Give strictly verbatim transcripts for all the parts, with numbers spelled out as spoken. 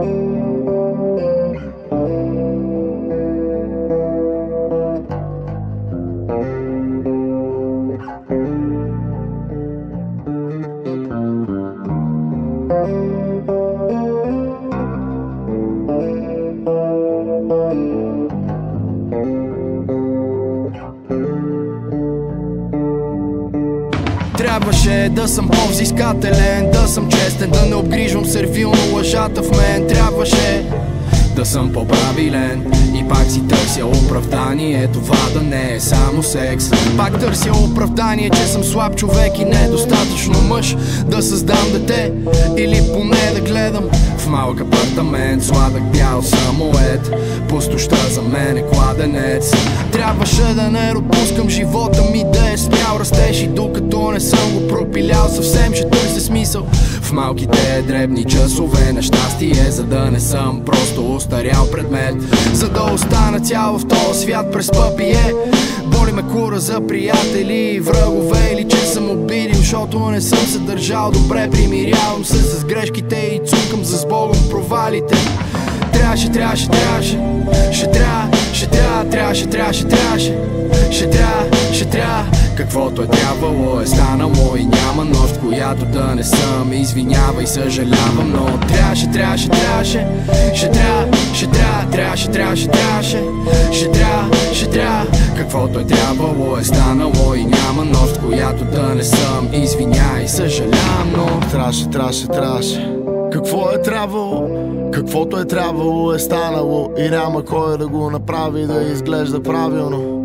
Трябваше да съм по-взискателен, да съм честен, да не обгрижвам сервилно лъжата в мен. Трябваше да съм по-правилен и пак си търся оправдание. Това да не е само секс. Пак търся оправдание, че съм слаб човек и недостатъчно мъж да създам дете, или поне да гледам в малък апартамент, сладък бял самолет. Пустощта за мен е кладенец. Трябваше да не допускам живота ми да е спрял растеж, и докато не съм го пропилял съвсем, ще търся смисъл в малките дребни часове на щастие, за да не съм просто устарял предмет, за да остана цял в този свят през пъпие. Боли ме кура за приятели и врагове, или че съм обидил, защото не съм се държал добре. Примирявам се с грешките и цукам за с Богом провалите. Трябваше, трябваше, трябваше, ще трябва, ще трябва, трябваше, трябваше, трябваше, ще трябва, ще трябва. Каквото е трябвало е станало и няма нощ, в която да не съм. Извинявай, съжалявам, но трябваше, трябваше, трябваше, ще трябва, ще трябва, трябваше, трябваше, трябваше, ще трябва, ще трябва. Каквото е трябвало е станало и няма нощ, в която да не съм. Извинявай, съжалявам, но трябваше, трябваше, трябваше. Какво е трябвало? Каквото е трябвало е станало и няма кой да го направи да изглежда правилно.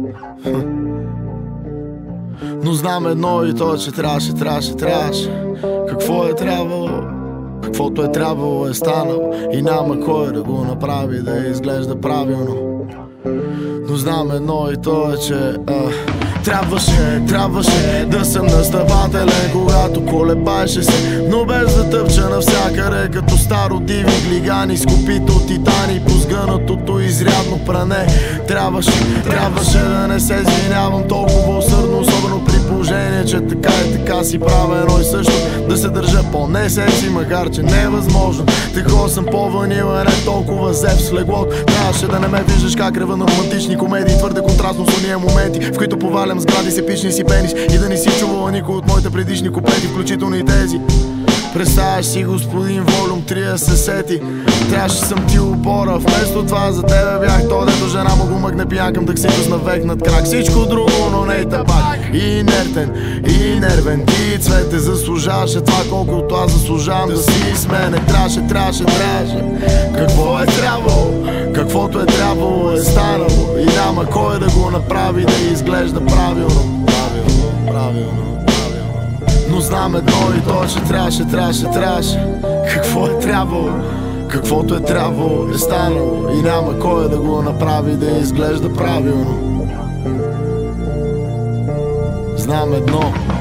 Но знам едно и то, че трябваше, трябваше, трябваше. Какво е трябвало? Каквото е трябвало е станало и няма кой да го направи да изглежда правилно. Но знам едно и то е, че а, трябваше, трябваше да съм настъпателен, когато колебаеше се, но без да тъпча навсякъде като старо диви глигани, скопито титани, позгънатото изрядно пране. Трябваше, трябваше да не се извинявам толкова усърдно, особено при положение, че така и така си правя едно и също. Да се държа по-не секси, макар че не е възможно. Такова съм по-ванила, не толкова зев с леглото. Трябваше да не ме виждаш как рева на романтични комедии, твърде контрастно с уния моменти, в които повалям сгради с епични си пенис, и да не си чувала никой от моите предишни куплети, включително и тези. Представяш си, господин Волюм три да се сети. Трябваше съм ти опора, вместо това за тебе бях то, дето жена му го мъгне пиян към таксито с навек над крак. Всичко друго, но не и табак. И инертен, и нервен, ти цвете заслужаваше това, колкото аз заслужавам да си с мене. Трябваше, трябваше, трябваше. Какво е трябвало? Каквото е трябвало е станало и няма кой да го направи да изглежда правилно. Правилно, правилно. Но знам едно и то, че трябваше, трябваше, трябваше. Какво е трябвало? Каквото е трябвало е станало и няма кой да го направи да изглежда правилно. Знам едно.